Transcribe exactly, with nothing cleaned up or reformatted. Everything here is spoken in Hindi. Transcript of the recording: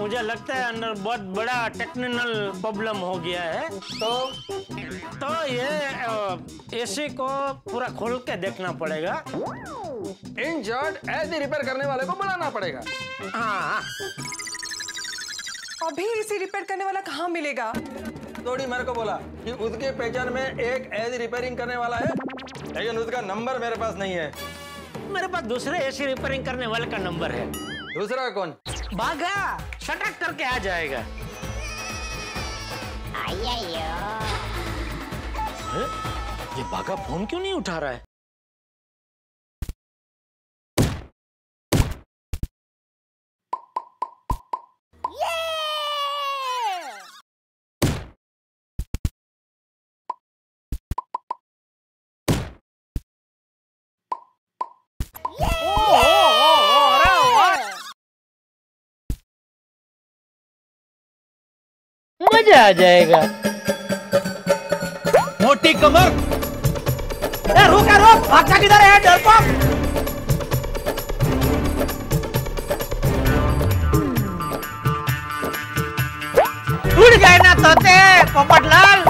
मुझे लगता है अंदर बहुत बड़ा टेक्निकल प्रॉब्लम हो गया है। तो तो ये एसी को पूरा खोल के देखना पड़ेगा। इन शॉर्ट एसी रिपेयर करने वाले को बुलाना पड़ेगा। हाँ, अभी एसी रिपेयर करने वाला कहाँ मिलेगा? थोड़ी मेरे को बोला कि उसके पहचान में एक एसी रिपेयरिंग करने वाला है, लेकिन उसका नंबर मेरे पास नहीं है। मेरे पास दूसरे एसी रिपेयरिंग करने वाले का नंबर है। दूसरा कौन? बागा शटक करके आ जाएगा। अरे, ये बागा फोन क्यों नहीं उठा रहा है? मजा आ जाएगा। मोटी कमर, ए रुका रुक, भागता किधर है डरपोक? उड़ गए ना तोते पोपटलाल।